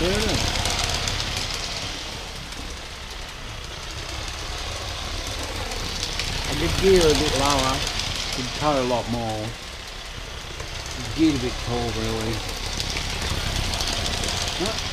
There it is. I did gear a bit lower. Could cut a lot more. Geared a bit tall, really. Huh?